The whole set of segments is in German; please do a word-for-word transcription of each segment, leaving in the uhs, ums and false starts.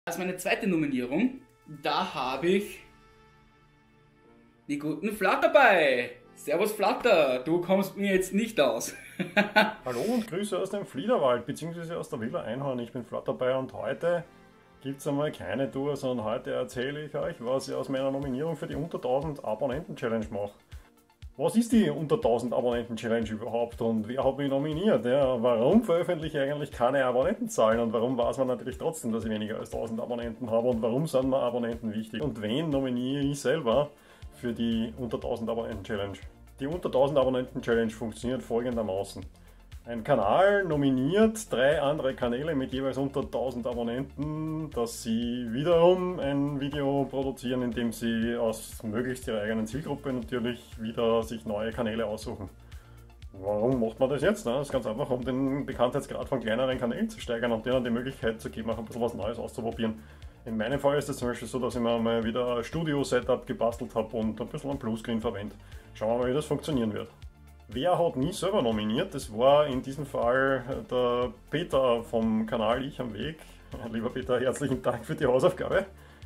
Als meine zweite Nominierung, da habe ich die guten Flatter dabei. Servus Flatter, du kommst mir jetzt nicht aus. Hallo und Grüße aus dem Fliederwald bzw. aus der Villa Einhorn. Ich bin Flatter dabei und heute gibt es einmal keine Tour, sondern heute erzähle ich euch, was ich aus meiner Nominierung für die unter tausend Abonnenten Challenge mache. Was ist die unter tausend Abonnenten Challenge überhaupt und wer hat mich nominiert? Ja, warum veröffentliche ich eigentlich keine Abonnentenzahlen und warum weiß man natürlich trotzdem, dass ich weniger als tausend Abonnenten habe und warum sind mir Abonnenten wichtig? Und wen nominiere ich selber für die unter tausend Abonnenten Challenge? Die unter tausend Abonnenten Challenge funktioniert folgendermaßen. Ein Kanal nominiert drei andere Kanäle mit jeweils unter tausend Abonnenten, dass sie wiederum ein Video produzieren, in dem sie aus möglichst ihrer eigenen Zielgruppe natürlich wieder sich neue Kanäle aussuchen. Warum macht man das jetzt? Das ist ganz einfach, um den Bekanntheitsgrad von kleineren Kanälen zu steigern und denen die Möglichkeit zu geben, auch ein bisschen was Neues auszuprobieren. In meinem Fall ist es zum Beispiel so, dass ich mir mal wieder ein Studio-Setup gebastelt habe und ein bisschen ein Bluescreen verwende. Schauen wir mal, wie das funktionieren wird. Wer hat mich selber nominiert? Das war in diesem Fall der Peter vom Kanal Ich am Weg. Lieber Peter, herzlichen Dank für die Hausaufgabe.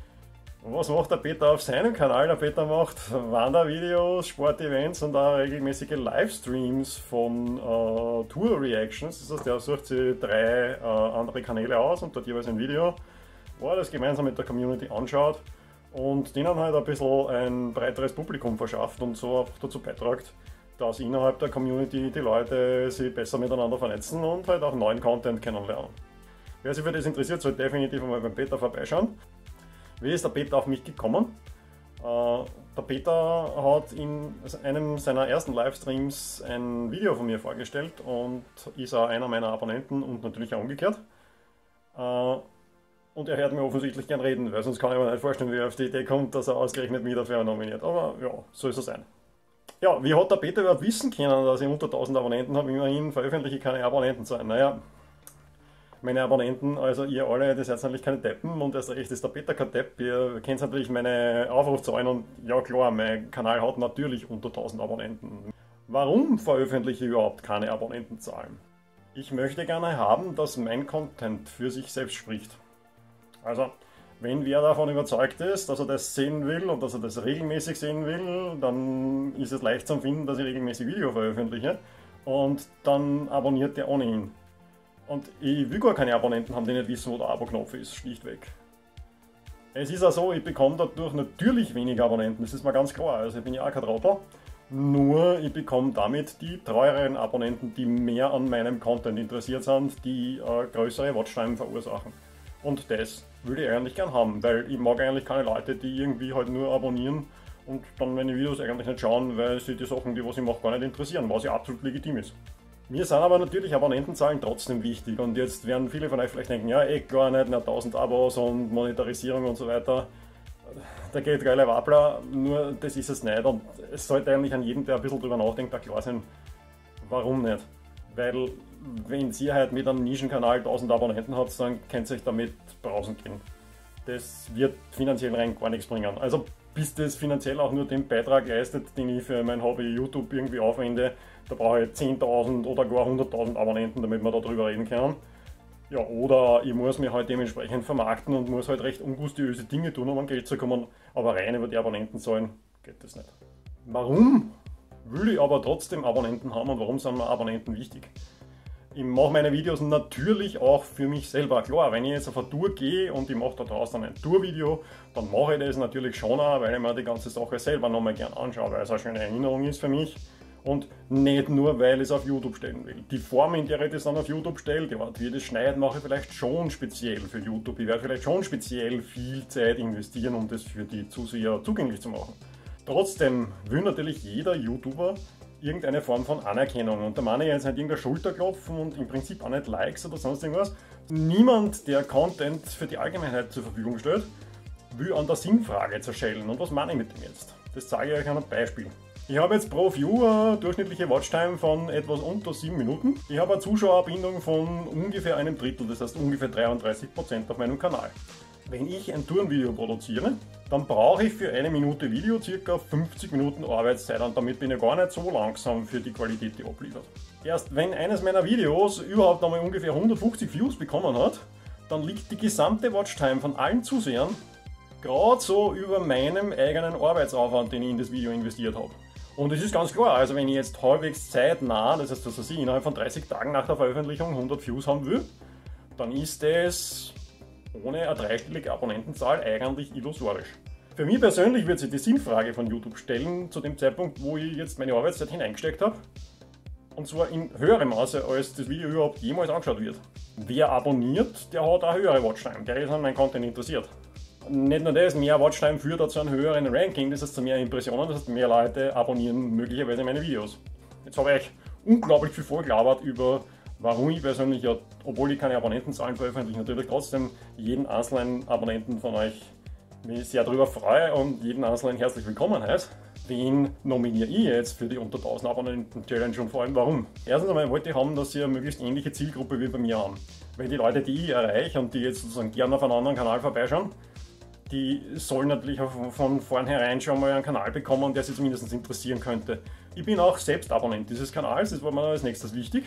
Was macht der Peter auf seinem Kanal? Der Peter macht Wandervideos, Sportevents und auch regelmäßige Livestreams von äh, Tour-Reactions. Das heißt, er sucht sich drei äh, andere Kanäle aus und dort jeweils ein Video, wo er das gemeinsam mit der Community anschaut und denen halt ein bisschen ein breiteres Publikum verschafft und so auch dazu beiträgt, dass innerhalb der Community die Leute sich besser miteinander vernetzen und halt auch neuen Content kennenlernen. Wer sich für das interessiert, sollte definitiv einmal beim Peter vorbeischauen. Wie ist der Peter auf mich gekommen? Äh, der Peter hat in einem seiner ersten Livestreams ein Video von mir vorgestellt und ist auch einer meiner Abonnenten und natürlich auch umgekehrt. Äh, und er hört mir offensichtlich gern reden, weil sonst kann ich mir nicht vorstellen, wie er auf die Idee kommt, dass er ausgerechnet mich dafür nominiert. Aber ja, so ist es sein. Ja, wie hat der Peter überhaupt wissen können, dass ich unter tausend Abonnenten habe? Immerhin veröffentliche ich keine Abonnentenzahlen. Naja, meine Abonnenten, also ihr alle, das seid natürlich keine Deppen und erst recht ist der Peter kein Depp. Ihr kennt natürlich meine Aufrufzahlen und ja klar, mein Kanal hat natürlich unter tausend Abonnenten. Warum veröffentliche ich überhaupt keine Abonnentenzahlen? Ich möchte gerne haben, dass mein Content für sich selbst spricht. Also, wenn wer davon überzeugt ist, dass er das sehen will und dass er das regelmäßig sehen will, dann ist es leicht zu finden, dass ich regelmäßig Video veröffentliche und dann abonniert der ohnehin. Und ich will gar keine Abonnenten haben, die nicht wissen, wo der Abo-Knopf ist, schlichtweg. Es ist auch so, ich bekomme dadurch natürlich weniger Abonnenten, das ist mir ganz klar, also ich bin ja auch kein Trottel. Nur ich bekomme damit die treueren Abonnenten, die mehr an meinem Content interessiert sind, die äh, größere Watchtime verursachen. Und das würde ich eigentlich gern haben, weil ich mag eigentlich keine Leute, die irgendwie halt nur abonnieren und dann meine Videos eigentlich nicht schauen, weil sie die Sachen, die was ich mache, gar nicht interessieren, was ja absolut legitim ist. Mir sind aber natürlich Abonnentenzahlen trotzdem wichtig und jetzt werden viele von euch vielleicht denken, ja eh gar nicht, mehr tausend Abos und Monetarisierung und so weiter. Da geht geile Wappler, nur das ist es nicht und es sollte eigentlich an jedem, der ein bisschen drüber nachdenkt, auch klar sein, warum nicht. Weil wenn ihr halt mit einem Nischenkanal tausend Abonnenten habt, dann könnt ihr euch damit brausen gehen. Das wird finanziell rein gar nichts bringen. Also bis das finanziell auch nur den Beitrag leistet, den ich für mein Hobby YouTube irgendwie aufwende, da brauche ich zehntausend oder gar hunderttausend Abonnenten, damit wir darüber reden können. Ja, oder ich muss mich halt dementsprechend vermarkten und muss halt recht ungustiöse Dinge tun, um an Geld zu kommen, aber rein über die Abonnentenzahlen geht das nicht. Warum will ich aber trotzdem Abonnenten haben und warum sind mir Abonnenten wichtig? Ich mache meine Videos natürlich auch für mich selber. Klar, wenn ich jetzt auf eine Tour gehe und ich mache da draußen ein Tourvideo, dann mache ich das natürlich schon auch, weil ich mir die ganze Sache selber nochmal gern anschaue, weil es eine schöne Erinnerung ist für mich. Und nicht nur, weil ich es auf YouTube stellen will. Die Form, in der ich das dann auf YouTube stelle, die Art, wie ich das schneide, mache ich vielleicht schon speziell für YouTube. Ich werde vielleicht schon speziell viel Zeit investieren, um das für die Zuseher zugänglich zu machen. Trotzdem will natürlich jeder YouTuber irgendeine Form von Anerkennung. Und da meine ich jetzt nicht irgendein Schulterklopfen und im Prinzip auch nicht Likes oder sonst irgendwas. Niemand, der Content für die Allgemeinheit zur Verfügung stellt, will an der Sinnfrage zerschellen. Und was meine ich mit dem jetzt? Das zeige ich euch an einem Beispiel. Ich habe jetzt pro View eine durchschnittliche Watchtime von etwas unter sieben Minuten. Ich habe eine Zuschauerbindung von ungefähr einem Drittel, das heißt ungefähr dreiunddreißig Prozent auf meinem Kanal. Wenn ich ein Tourenvideo produziere, dann brauche ich für eine Minute Video ca. fünfzig Minuten Arbeitszeit und damit bin ich gar nicht so langsam für die Qualität, die abliefert. Erst wenn eines meiner Videos überhaupt einmal ungefähr hundertfünfzig Views bekommen hat, dann liegt die gesamte Watchtime von allen Zusehern gerade so über meinem eigenen Arbeitsaufwand, den ich in das Video investiert habe. Und es ist ganz klar, also wenn ich jetzt halbwegs zeitnah, das heißt, dass ich innerhalb von dreißig Tagen nach der Veröffentlichung hundert Views haben will, dann ist das ohne eine dreistellige Abonnentenzahl eigentlich illusorisch. Für mich persönlich wird sich die Sinnfrage von YouTube stellen, zu dem Zeitpunkt, wo ich jetzt meine Arbeitszeit hineingesteckt habe. Und zwar in höherem Maße, als das Video überhaupt jemals angeschaut wird. Wer abonniert, der hat auch höhere Watchtime, der ist an meinem Content interessiert. Nicht nur das, mehr Watchtime führt auch zu einem höheren Ranking, das heißt zu mehr Impressionen, das heißt mehr Leute abonnieren möglicherweise meine Videos. Jetzt habe ich unglaublich viel vorgelabert über, warum ich persönlich, ja, obwohl ich keine Abonnentenzahlen veröffentliche, natürlich trotzdem jeden einzelnen Abonnenten von euch mich sehr darüber freue und jeden einzelnen herzlich willkommen heiße. Wen nominiere ich jetzt für die unter tausend Abonnenten Challenge und vor allem warum? Erstens einmal wollte ich haben, dass sie eine möglichst ähnliche Zielgruppe wie bei mir haben. Weil die Leute, die ich erreiche und die jetzt sozusagen gerne auf einen anderen Kanal vorbeischauen, die sollen natürlich von vornherein schon mal einen Kanal bekommen, der sie zumindest interessieren könnte. Ich bin auch selbst Abonnent dieses Kanals, das war mir als nächstes wichtig.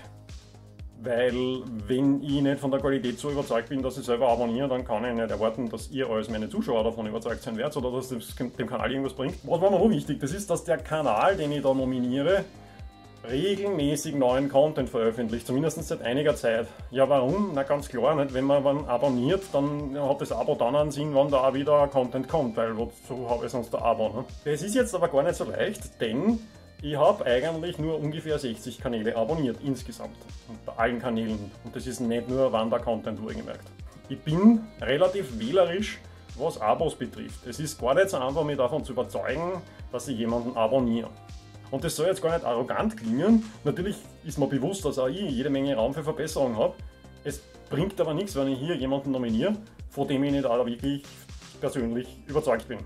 Weil wenn ich nicht von der Qualität so überzeugt bin, dass ich selber abonniere, dann kann ich nicht erwarten, dass ihr als meine Zuschauer davon überzeugt sein werdet oder dass das dem Kanal irgendwas bringt. Was war mir noch wichtig, das ist, dass der Kanal, den ich da nominiere, regelmäßig neuen Content veröffentlicht, zumindest seit einiger Zeit. Ja, warum? Na ganz klar, nicht. Wenn man wann abonniert, dann hat das Abo dann einen Sinn, wann da auch wieder Content kommt, weil wozu habe ich sonst ein Abo? Ne? Das ist jetzt aber gar nicht so leicht, denn ich habe eigentlich nur ungefähr sechzig Kanäle abonniert insgesamt, bei allen Kanälen. Und das ist nicht nur Wander-Content, wohlgemerkt. Ich bin relativ wählerisch, was Abos betrifft. Es ist gar nicht so einfach, mich davon zu überzeugen, dass ich jemanden abonniere. Und das soll jetzt gar nicht arrogant klingen. Natürlich ist mir bewusst, dass auch ich jede Menge Raum für Verbesserung habe. Es bringt aber nichts, wenn ich hier jemanden nominiere, von dem ich nicht auch wirklich persönlich überzeugt bin.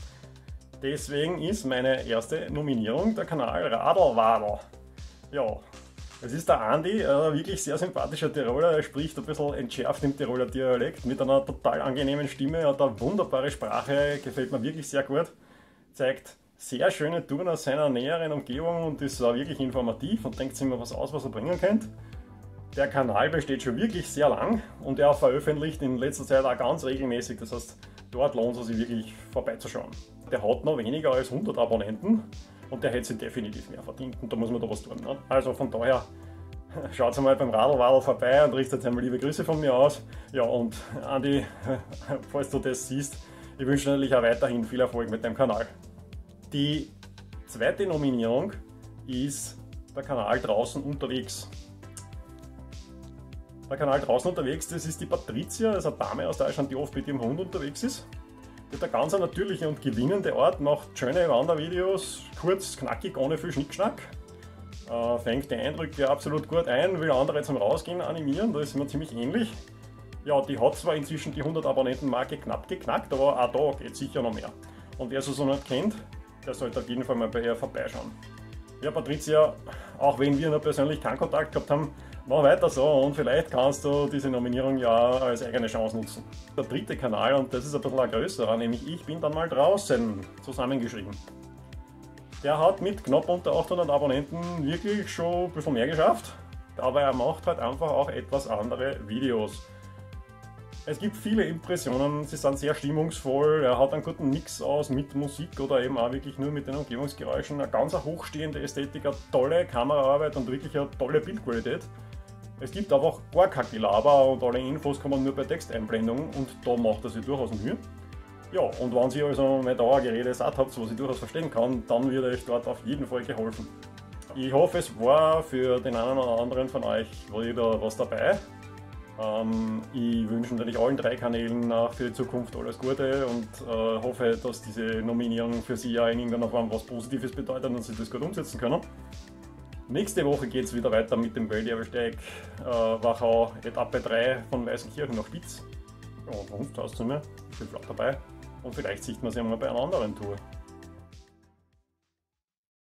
Deswegen ist meine erste Nominierung der Kanal Radlwadel. Ja, es ist der Andi, ein wirklich sehr sympathischer Tiroler, er spricht ein bisschen entschärft im Tiroler Dialekt mit einer total angenehmen Stimme, hat eine wunderbare Sprache, gefällt mir wirklich sehr gut, zeigt sehr schöne Touren aus seiner näheren Umgebung und ist auch wirklich informativ und denkt sich immer was aus, was er bringen könnte. Der Kanal besteht schon wirklich sehr lang und er veröffentlicht in letzter Zeit auch ganz regelmäßig, das heißt, dort lohnt es sich wirklich vorbeizuschauen. Der hat noch weniger als hundert Abonnenten und der hätte sich definitiv mehr verdient und da muss man da was tun. Ne? Also von daher schaut mal beim Radlwadel vorbei und richtet einmal liebe Grüße von mir aus. Ja und Andi, falls du das siehst, ich wünsche dir natürlich auch weiterhin viel Erfolg mit deinem Kanal. Die zweite Nominierung ist der Kanal Draußen unterwegs. Der Kanal Draußen unterwegs, das ist die Patricia, das ist eine Dame aus Deutschland, die oft mit ihrem Hund unterwegs ist. Die hat eine ganz natürliche und gewinnende Art, macht schöne Wandervideos, kurz, knackig, ohne viel Schnickschnack. Äh, fängt die Eindrücke absolut gut ein, will andere zum Rausgehen animieren, da ist mir ziemlich ähnlich. Ja, die hat zwar inzwischen die hundert Abonnenten-Marke knapp geknackt, aber auch da geht sicher noch mehr. Und wer sie so nicht kennt, der sollte auf jeden Fall mal bei ihr vorbeischauen. Ja, Patricia, auch wenn wir noch persönlich keinen Kontakt gehabt haben, mach weiter so und vielleicht kannst du diese Nominierung ja als eigene Chance nutzen. Der dritte Kanal, und das ist ein bisschen ein größerer, nämlich Ich bin dann mal draußen, zusammengeschrieben. Der hat mit knapp unter achthundert Abonnenten wirklich schon ein bisschen mehr geschafft, aber er macht halt einfach auch etwas andere Videos. Es gibt viele Impressionen, sie sind sehr stimmungsvoll, er hat einen guten Mix aus mit Musik oder eben auch wirklich nur mit den Umgebungsgeräuschen, eine ganz hochstehende Ästhetik, eine tolle Kameraarbeit und wirklich eine tolle Bildqualität. Es gibt einfach gar kein Gelaber und alle Infos kommen nur bei Texteinblendung und da macht er sich durchaus Mühe. Ja, und wenn ihr also mein Dauergerede satt habt, was ich durchaus verstehen kann, dann wird euch dort auf jeden Fall geholfen. Ich hoffe, es war für den einen oder anderen von euch wieder was dabei. Ähm, ich wünsche natürlich allen drei Kanälen auch für die Zukunft alles Gute und äh, hoffe, dass diese Nominierung für Sie ja in irgendeiner Form was Positives bedeutet und Sie das gut umsetzen können. Nächste Woche geht es wieder weiter mit dem Welterbersteig äh, Wachau Etappe drei von Weißenkirchen nach Spitz. Ja, und sonst hast du mir, ich bin flott dabei und vielleicht sieht man sich einmal bei einer anderen Tour.